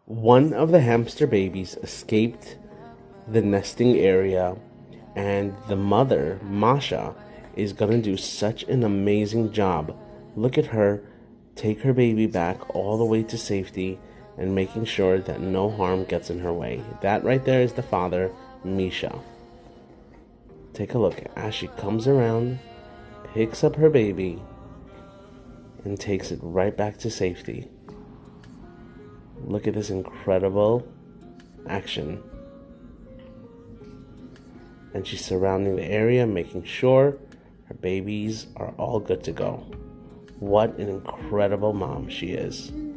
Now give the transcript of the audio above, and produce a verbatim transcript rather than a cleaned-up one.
One of the hamster babies escaped the nesting area, and the mother, Masha, is gonna do such an amazing job. Look at her take her baby back all the way to safety and making sure that no harm gets in her way. That right there is the father, Misha. Take a look as she comes around, picks up her baby, and takes it right back to safety. Look at this incredible action. And she's surrounding the area, making sure her babies are all good to go. What an incredible mom she is.